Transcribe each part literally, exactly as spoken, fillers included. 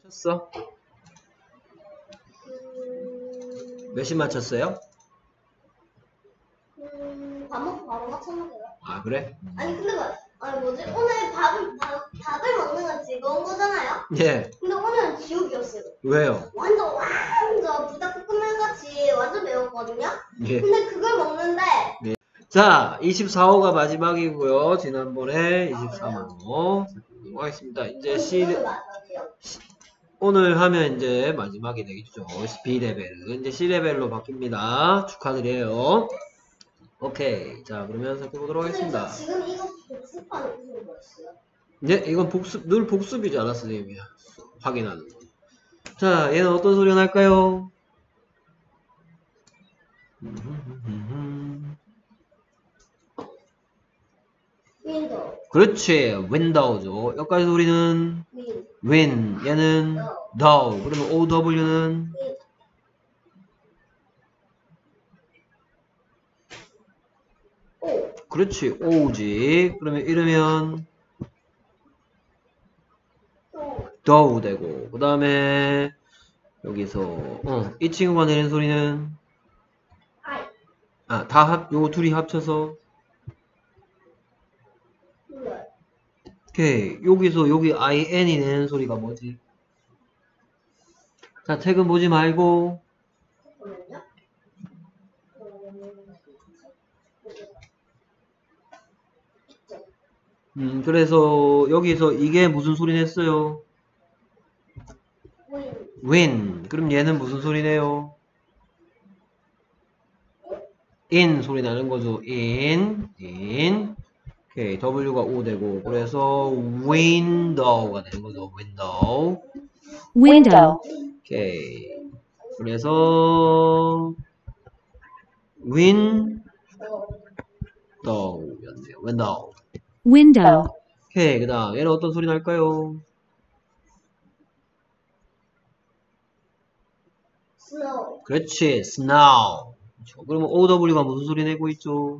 맞췄어? 몇십 맞췄어요? 음, 밥 먹고 바로 맞췄는데요. 아, 그래? 아니, 근데 뭐, 아니, 뭐지? 오늘 밥을, 밥, 밥을 먹는 건 즐거운 거잖아요? 예. 근데 오늘은 지옥이었어요. 왜요? 완전, 완전 불닭볶음면 같이 완전 매웠거든요? 예. 근데 그걸 먹는데, 네. 자, 이십사 호가 마지막이고요. 지난번에 이십삼 호 하겠습니다. 이제 C 오늘 맞았어요. 오늘 하면 이제 마지막이 되겠죠. B 레벨은 이제 C 레벨로 바뀝니다. 축하드려요. 오케이. 자, 그러면 살펴보도록 하겠습니다. 지금 이거 복습하는 이유는 뭐였어요? 네, 이건 복습, 늘 복습이잖아, 선생님이. 확인하는 거. 자, 얘는 어떤 소리가 날까요? 윈도우. 그렇지, 윈도우죠. 여기까지 소리는 윈. win, 얘는 dow. 그러면 ow는 윈. 오. 그렇지, ow지. 그러면 이러면 dow 되고, 그 다음에 여기서 어, 이 친구가 내는 소리는 아이. 아, 다 합, 요 둘이 합쳐서 몰라요. 오케이. 여기서 여기 인이 내는 소리가 뭐지? 자, 책은 보지 말고 잠깐만요. 음, 그래서 여기서 이게 무슨 소리 냈어요? 윈. win. 그럼 얘는 무슨 소리 내요? in 소리 나는 거죠. in, in. 오케이. W가 O 되고, 그래서 window가 되는 거죠. window. window, 오케이. 그래서 window였네요. window. window, 오케이. 그 다음 얘는 어떤 소리 날까요? 스노우. 그렇지. snow. 그렇죠. 그러면 오더블유가 무슨 소리 내고 있죠?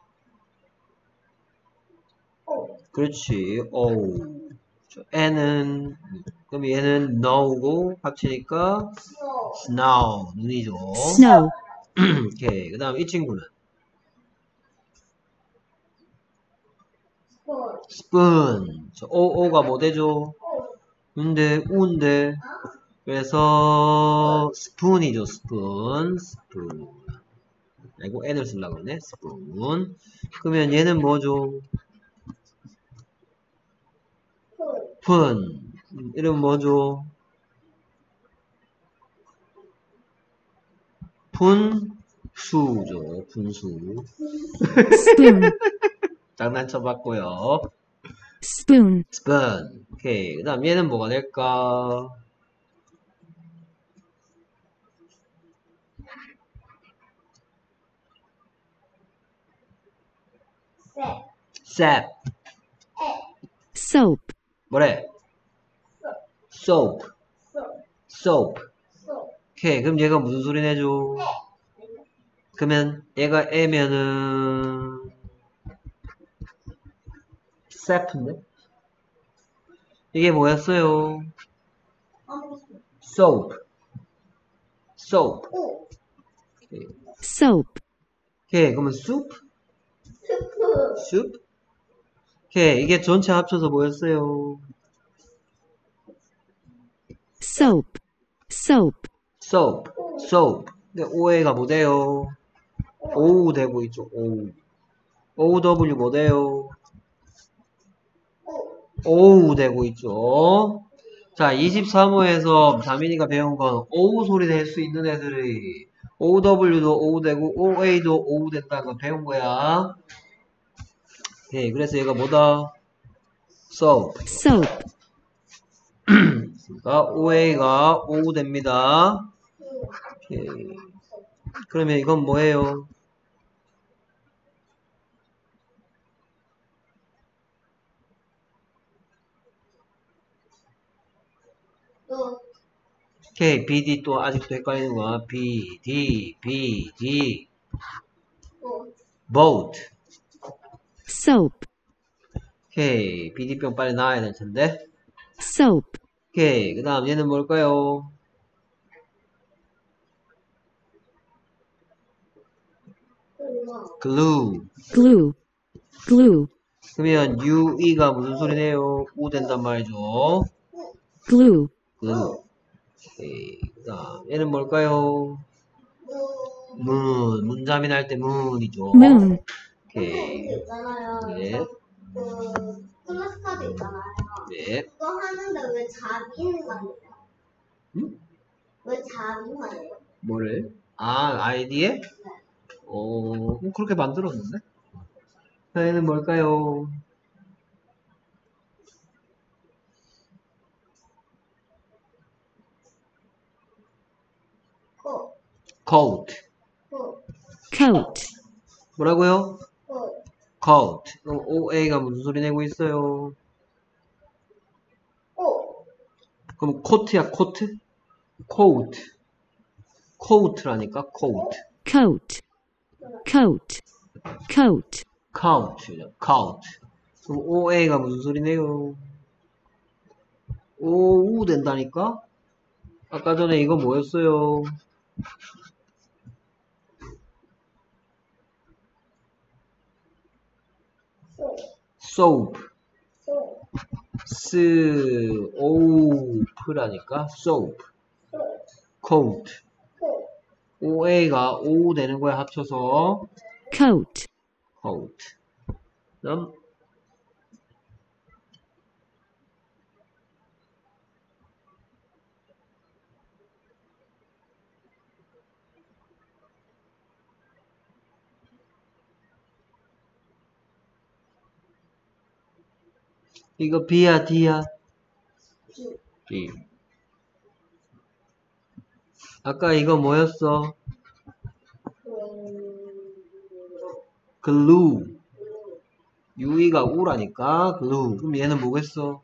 오. 그렇지. O. N은 그럼 얘는 know고 합치니까 스노우. snow. 눈이죠. snow, 오케이. 그 다음 이 친구는 스폰. spoon. 저 O, O가 뭐 되죠? 근데 우인데 그래서 spoon이죠. spoon. spoon. 아이고 N을 쓰려고 그러네. spoon. 그러면 얘는 뭐죠? 푼. 이름 뭐죠? 푼수죠. 푼수. spoon, 장난쳐봤고요. spoon, spoon. 오케이. 그 다음 얘는 뭐가 될까? 셋. sap. soap, 뭐래? soap. soap. 오케이. 그럼 얘가 무슨 소리 내죠? 그러면 얘가 애면은 sap인데? 이게 뭐였어요? soap. soap. 오. 오케이. soap, 오케이. 그러면 soup? 스프. soup? 오케이. 이게 전체 합쳐서 뭐였어요? soap, soap, soap. soap. 근데 오에이가 뭐돼요? O 되고 있죠. O. 오더블유 뭐돼요? O 되고 있죠. 자, 이십삼 호에서 다민이가 배운 건 O 소리 낼 수 있는 애들이 오더블유도 O 되고 오에이도 O 된다는 거 배운 거야. 네, 그래서 얘가 뭐다? soap. soap, 그러니까 오에이가 O 됩니다. 오케이. 그러면 이건 뭐예요? 또. 오케이. 비디 또 아직도 헷갈리는 거야. B, D, B, D. 또. boat. soap, 오케이. 비디병 빨리 나와야 될 텐데. soap, 오케이. 그 다음 얘는 뭘까요? glue. glue, glue, 그러면 ue가 무슨 소리네요? 우 된단 말이죠. glue, glue. 오케이. 그 다음 얘는 뭘까요? moon. 문자민 할 때 moon이죠. moon, 오케이. 그 있잖아요. 네. 그 플래시카드 있잖아요. 네. 그거 하는데 왜 자비만 해요? 음? 왜 자비만 해요? 뭐를? 아, 아이디에? 어, 그렇게 만들었는데? 자, 얘는 뭘까요? 코, coat. 코, coat, 뭐라고요? 코, coat. 그럼 오에이가 무슨 소리 내고 있어요? 코. 그럼 코트야, 코트? coat. coat라니까, coat. coat, coat, coat, count. count. 그럼 오에이가 무슨 소리네요? 오우 된다니까? 아까 전에 이거 뭐였어요? 소, soap. 소, 스, 오프라니까? soap. 소, coat. 코. 오에이가 오우 되는 거야, 합쳐서. coat, coat. 그럼, 이거 B야, D야? 비, B. 아까 이거 뭐였어? 음, glue. 유이가 우라니까 glue. 그럼 얘는 뭐겠어?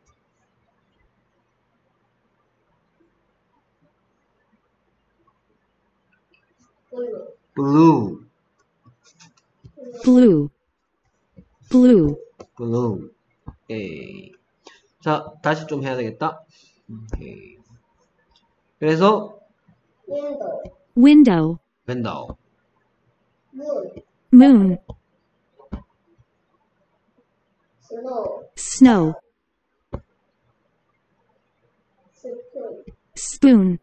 블루, blue. blue, blue, blue. 오케이. 자, 다시 좀 해야 되겠다. 오케이. 그래서 윈도, window, window. 문, moon, 스노우, snow, 스푼, spoon,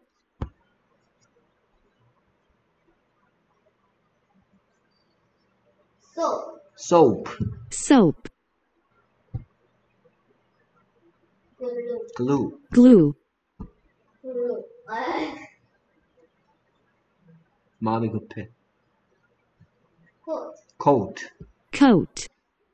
소, soap. soap, 블루, glue. glue, 블루, 에이, 마음이 급해. 콧, coat. coat,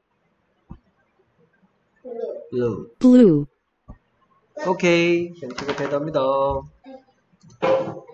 블루. blue. blue. 오케이. 젠치가 배답니다.